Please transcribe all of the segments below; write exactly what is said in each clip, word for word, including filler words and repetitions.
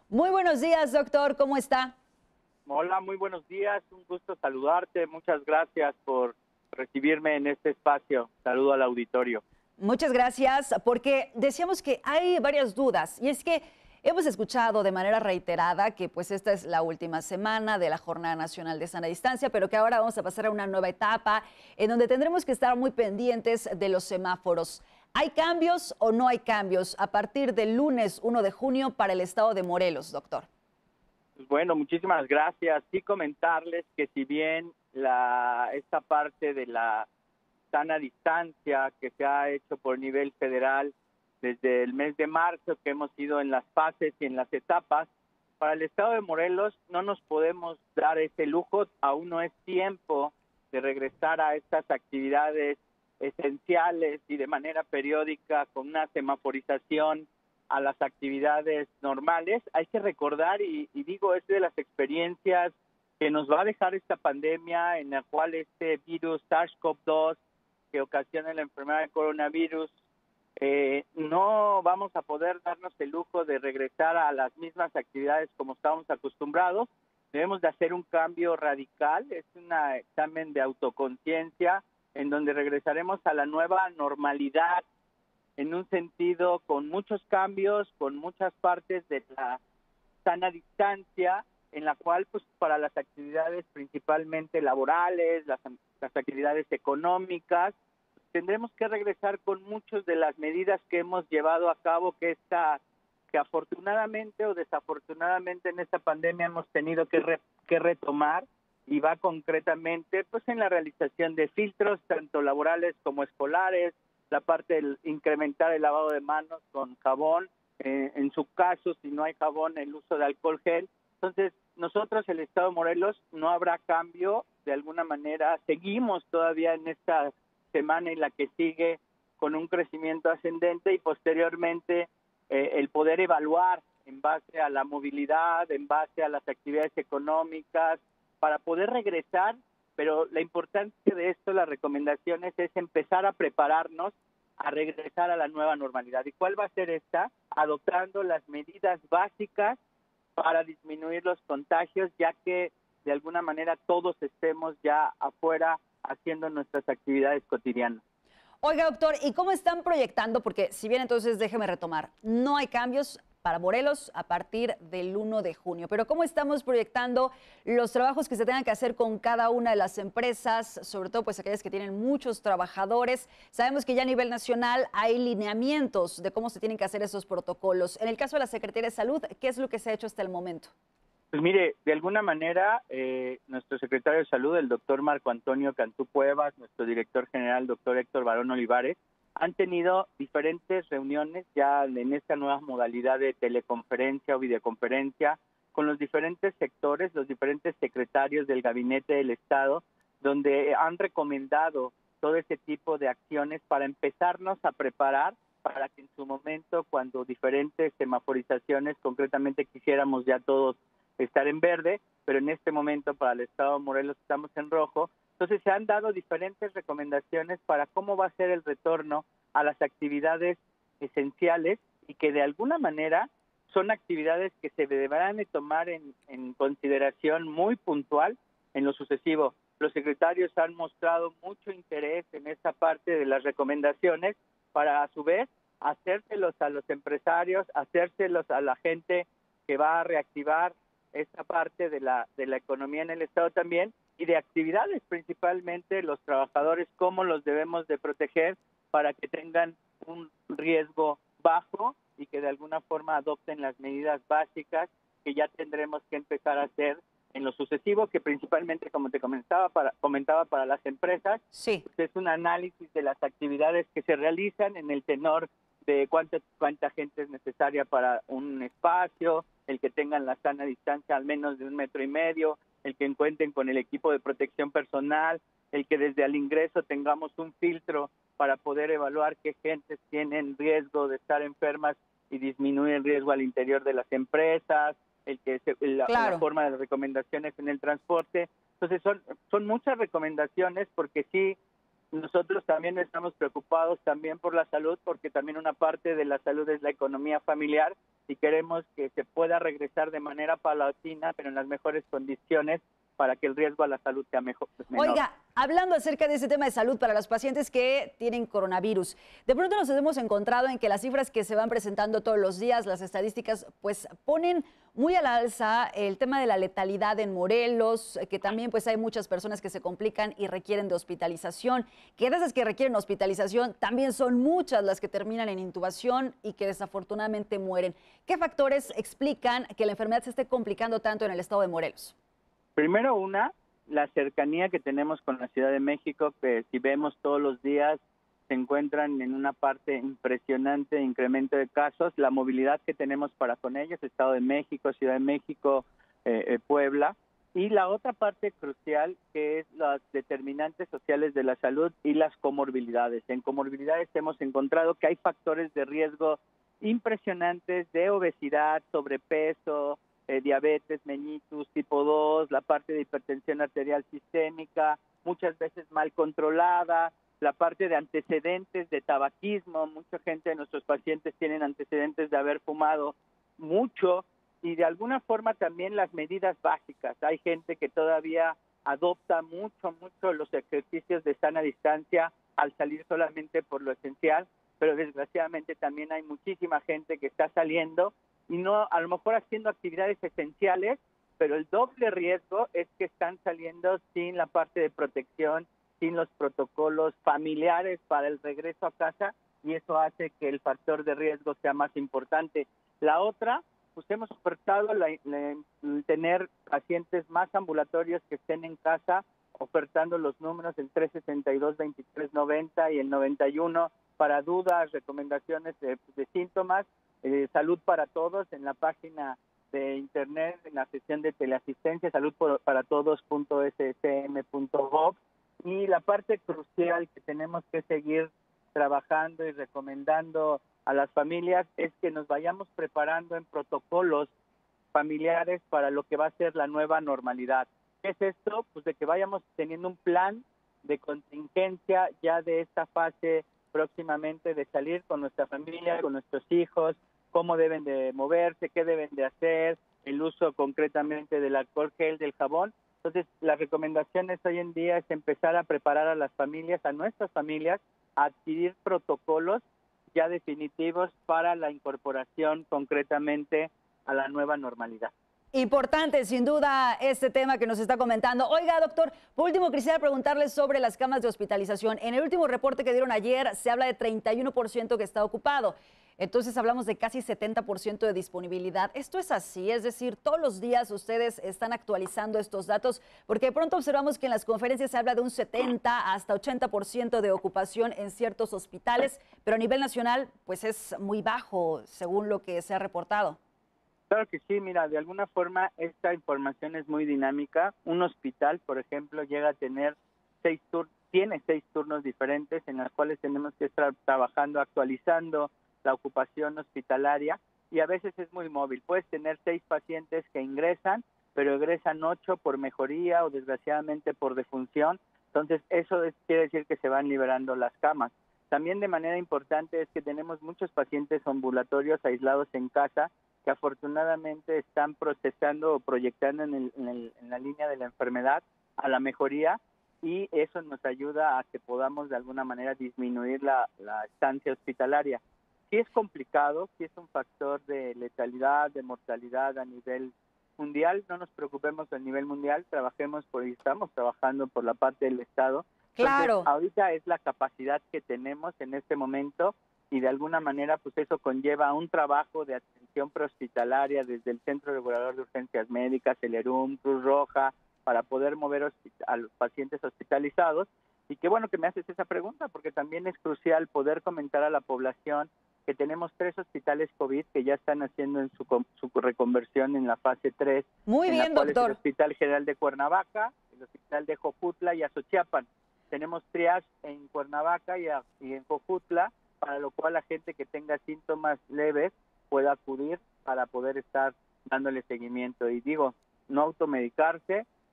Muy buenos días, doctor. ¿Cómo está? Hola, muy buenos días. Un gusto saludarte. Muchas gracias por recibirme en este espacio. Saludo al auditorio. Muchas gracias, porque decíamos que hay varias dudas y es que hemos escuchado de manera reiterada que pues esta es la última semana de la Jornada Nacional de Sana Distancia, pero que ahora vamos a pasar a una nueva etapa en donde tendremos que estar muy pendientes de los semáforos. ¿Hay cambios o no hay cambios a partir del lunes uno de junio para el estado de Morelos, doctor? Pues bueno, muchísimas gracias. Sí comentarles que si bien la esta parte de la sana distancia que se ha hecho por nivel federal desde el mes de marzo, que hemos ido en las fases y en las etapas, para el estado de Morelos no nos podemos dar ese lujo, aún no es tiempo de regresar a estas actividades esenciales y de manera periódica con una semaforización a las actividades normales. Hay que recordar, y, y digo, es de las experiencias que nos va a dejar esta pandemia en la cual este virus SARS CoV dos que ocasiona la enfermedad del coronavirus, eh, no vamos a poder darnos el lujo de regresar a las mismas actividades como estábamos acostumbrados. Debemos de hacer un cambio radical, es un examen de autoconciencia en donde regresaremos a la nueva normalidad en un sentido con muchos cambios, con muchas partes de la sana distancia, en la cual pues para las actividades principalmente laborales, las, las actividades económicas, tendremos que regresar con muchas de las medidas que hemos llevado a cabo, que esta, que afortunadamente o desafortunadamente en esta pandemia hemos tenido que, re, que retomar, y va concretamente pues en la realización de filtros tanto laborales como escolares, la parte de incrementar el lavado de manos con jabón, eh, en su caso si no hay jabón el uso de alcohol gel. Entonces nosotros, el estado de Morelos, no habrá cambio de alguna manera, seguimos todavía en esta semana y la que sigue con un crecimiento ascendente, y posteriormente eh, el poder evaluar en base a la movilidad, en base a las actividades económicas, para poder regresar. Pero la importancia de esto, las recomendaciones, es empezar a prepararnos a regresar a la nueva normalidad. ¿Y cuál va a ser esta? Adoptando las medidas básicas para disminuir los contagios, ya que de alguna manera todos estemos ya afuera haciendo nuestras actividades cotidianas. Oiga, doctor, ¿y cómo están proyectando? Porque si bien entonces déjeme retomar, no hay cambios para Morelos a partir del uno de junio, pero ¿cómo estamos proyectando los trabajos que se tengan que hacer con cada una de las empresas, sobre todo pues aquellas que tienen muchos trabajadores? Sabemos que ya a nivel nacional hay lineamientos de cómo se tienen que hacer esos protocolos. En el caso de la Secretaría de Salud, ¿qué es lo que se ha hecho hasta el momento? Pues mire, de alguna manera, eh, nuestro secretario de Salud, el doctor Marco Antonio Cantú Cuevas, nuestro director general, doctor Héctor Barón Olivares, han tenido diferentes reuniones ya en esta nueva modalidad de teleconferencia o videoconferencia con los diferentes sectores, los diferentes secretarios del gabinete del Estado, donde han recomendado todo ese tipo de acciones para empezarnos a preparar para que en su momento, cuando diferentes semaforizaciones, concretamente quisiéramos ya todos estar en verde, pero en este momento para el estado de Morelos estamos en rojo. Entonces se han dado diferentes recomendaciones para cómo va a ser el retorno a las actividades esenciales, y que de alguna manera son actividades que se deberán de tomar en, en consideración muy puntual en lo sucesivo. Los secretarios han mostrado mucho interés en esta parte de las recomendaciones para a su vez hacérselos a los empresarios, hacérselos a la gente que va a reactivar esta parte de la de la economía en el estado también, y de actividades, principalmente los trabajadores, cómo los debemos de proteger para que tengan un riesgo bajo y que de alguna forma adopten las medidas básicas que ya tendremos que empezar a hacer en lo sucesivo, que principalmente, como te comentaba para comentaba para las empresas, sí, pues es un análisis de las actividades que se realizan en el tenor de cuánta, cuánta gente es necesaria para un espacio, el que tengan la sana distancia al menos de un metro y medio, el que cuenten con el equipo de protección personal, el que desde el ingreso tengamos un filtro para poder evaluar qué gentes tienen riesgo de estar enfermas y disminuir el riesgo al interior de las empresas, el que se, la, claro. la forma de recomendaciones en el transporte. Entonces son, son muchas recomendaciones, porque sí nosotros también estamos preocupados también por la salud, porque también una parte de la salud es la economía familiar y queremos que se pueda regresar de manera paulatina, pero en las mejores condiciones para que el riesgo a la salud sea mejor, menor. Oiga, hablando acerca de ese tema de salud para los pacientes que tienen coronavirus, de pronto nos hemos encontrado en que las cifras que se van presentando todos los días, las estadísticas, pues ponen muy a la alza el tema de la letalidad en Morelos, que también pues hay muchas personas que se complican y requieren de hospitalización, que de esas que requieren hospitalización también son muchas las que terminan en intubación y que desafortunadamente mueren. ¿Qué factores explican que la enfermedad se esté complicando tanto en el estado de Morelos? Primero, una, la cercanía que tenemos con la Ciudad de México, que si vemos todos los días se encuentran en una parte impresionante de incremento de casos, la movilidad que tenemos para con ellos, Estado de México, Ciudad de México, eh, eh, Puebla, y la otra parte crucial que es las determinantes sociales de la salud y las comorbilidades. En comorbilidades hemos encontrado que hay factores de riesgo impresionantes de obesidad, sobrepeso, Eh, diabetes, mellitus, tipo dos, la parte de hipertensión arterial sistémica, muchas veces mal controlada, la parte de antecedentes de tabaquismo, mucha gente de nuestros pacientes tienen antecedentes de haber fumado mucho y de alguna forma también las medidas básicas. Hay gente que todavía adopta mucho, mucho los ejercicios de sana distancia al salir solamente por lo esencial, pero desgraciadamente también hay muchísima gente que está saliendo y no, a lo mejor haciendo actividades esenciales, pero el doble riesgo es que están saliendo sin la parte de protección, sin los protocolos familiares para el regreso a casa, y eso hace que el factor de riesgo sea más importante. La otra, pues hemos ofertado la, la, el tener pacientes más ambulatorios que estén en casa, ofertando los números el tres sesenta y dos, veintitrés noventa y el noventa y uno para dudas, recomendaciones de, de síntomas. Eh, Salud para Todos en la página de internet, en la sección de teleasistencia, salud para todos punto s s m punto gov, y la parte crucial que tenemos que seguir trabajando y recomendando a las familias es que nos vayamos preparando en protocolos familiares para lo que va a ser la nueva normalidad. ¿Qué es esto? Pues de que vayamos teniendo un plan de contingencia ya de esta fase próximamente, de salir con nuestra familia, con nuestros hijos, cómo deben de moverse, qué deben de hacer, el uso concretamente del alcohol gel, del jabón. Entonces, las recomendaciones hoy en día es empezar a preparar a las familias, a nuestras familias, a adquirir protocolos ya definitivos para la incorporación concretamente a la nueva normalidad. Importante, sin duda, este tema que nos está comentando. Oiga, doctor, por último, quisiera preguntarle sobre las camas de hospitalización. En el último reporte que dieron ayer se habla de treinta y uno por ciento que está ocupado. Entonces hablamos de casi setenta por ciento de disponibilidad. ¿Esto es así? Es decir, todos los días ustedes están actualizando estos datos, porque de pronto observamos que en las conferencias se habla de un setenta hasta ochenta por ciento de ocupación en ciertos hospitales, pero a nivel nacional pues es muy bajo según lo que se ha reportado. Claro que sí, mira, de alguna forma esta información es muy dinámica. Un hospital, por ejemplo, llega a tener seis turnos, tiene seis turnos diferentes en los cuales tenemos que estar trabajando, actualizando la ocupación hospitalaria, y a veces es muy móvil. Puedes tener seis pacientes que ingresan, pero egresan ocho por mejoría o desgraciadamente por defunción. Entonces eso es, quiere decir que se van liberando las camas. También de manera importante es que tenemos muchos pacientes ambulatorios aislados en casa que afortunadamente están procesando o proyectando en, el, en, el, en la línea de la enfermedad a la mejoría, y eso nos ayuda a que podamos de alguna manera disminuir la, la estancia hospitalaria. Sí es complicado, sí es un factor de letalidad, de mortalidad a nivel mundial. No nos preocupemos a nivel mundial, trabajemos por, y estamos trabajando por la parte del Estado. Claro. Entonces, ahorita es la capacidad que tenemos en este momento, y de alguna manera pues eso conlleva un trabajo de atención prehospitalaria desde el Centro Regulador de Urgencias Médicas, el E R U M, Cruz Roja, para poder mover a los pacientes hospitalizados. Y qué bueno que me haces esa pregunta, porque también es crucial poder comentar a la población que tenemos tres hospitales COVID que ya están haciendo en su, su reconversión en la fase tres. Muy bien, doctor. El Hospital General de Cuernavaca, el Hospital de Jojutla y Azochiapan. Tenemos triage en Cuernavaca y, a, y en Jojutla, para lo cual la gente que tenga síntomas leves pueda acudir para poder estar dándole seguimiento. Y digo, no automedicarse,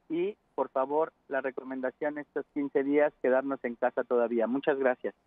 y, por favor, la recomendación estos quince días, quedarnos en casa todavía. Muchas gracias.